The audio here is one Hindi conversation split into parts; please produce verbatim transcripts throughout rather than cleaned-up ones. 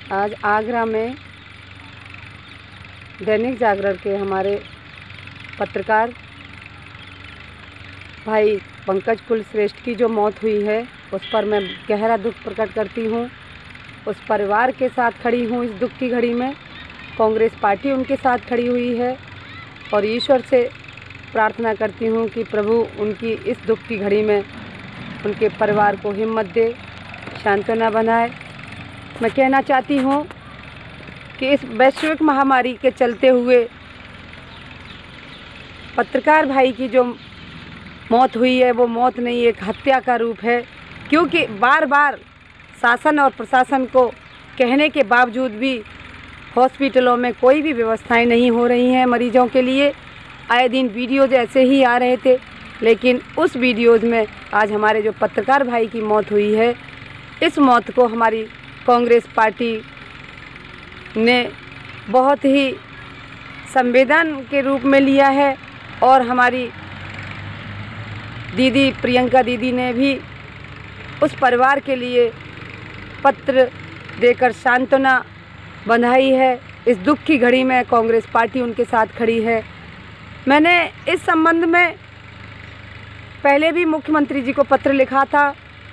आज आगरा में दैनिक जागरण के हमारे पत्रकार भाई पंकज कुलश्रेष्ठ की जो मौत हुई है उस पर मैं गहरा दुख प्रकट करती हूँ। उस परिवार के साथ खड़ी हूँ। इस दुख की घड़ी में कांग्रेस पार्टी उनके साथ खड़ी हुई है और ईश्वर से प्रार्थना करती हूँ कि प्रभु उनकी इस दुख की घड़ी में उनके परिवार को हिम्मत दे, सांत्वना बनाए। मैं कहना चाहती हूँ कि इस वैश्विक महामारी के चलते हुए पत्रकार भाई की जो मौत हुई है वो मौत नहीं, एक हत्या का रूप है, क्योंकि बार बार शासन और प्रशासन को कहने के बावजूद भी हॉस्पिटलों में कोई भी व्यवस्थाएं नहीं हो रही हैं मरीजों के लिए। आए दिन वीडियोज़ ऐसे ही आ रहे थे, लेकिन उस वीडियोज़ में आज हमारे जो पत्रकार भाई की मौत हुई है, इस मौत को हमारी कांग्रेस पार्टी ने बहुत ही संवेदन के रूप में लिया है और हमारी दीदी प्रियंका दीदी ने भी उस परिवार के लिए पत्र देकर सांत्वना बंधाई है। इस दुख की घड़ी में कांग्रेस पार्टी उनके साथ खड़ी है। मैंने इस संबंध में पहले भी मुख्यमंत्री जी को पत्र लिखा था,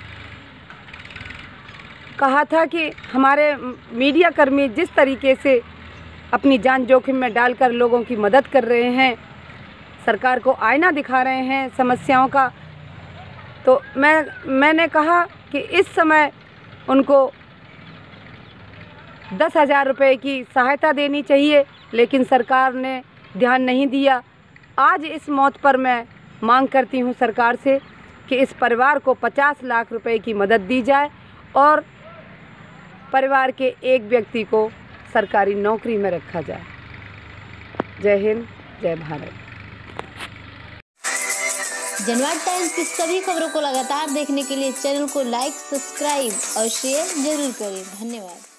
कहा था कि हमारे मीडिया कर्मी जिस तरीके से अपनी जान जोखिम में डालकर लोगों की मदद कर रहे हैं, सरकार को आईना दिखा रहे हैं समस्याओं का, तो मैं मैंने कहा कि इस समय उनको दस हज़ार रुपये की सहायता देनी चाहिए, लेकिन सरकार ने ध्यान नहीं दिया। आज इस मौत पर मैं मांग करती हूं सरकार से कि इस परिवार को पचास लाख रुपए की मदद दी जाए और परिवार के एक व्यक्ति को सरकारी नौकरी में रखा जाए। जय हिंद, जय भारत। जनवाद टाइम्स की सभी खबरों को लगातार देखने के लिए चैनल को लाइक, सब्सक्राइब और शेयर जरूर करें। धन्यवाद।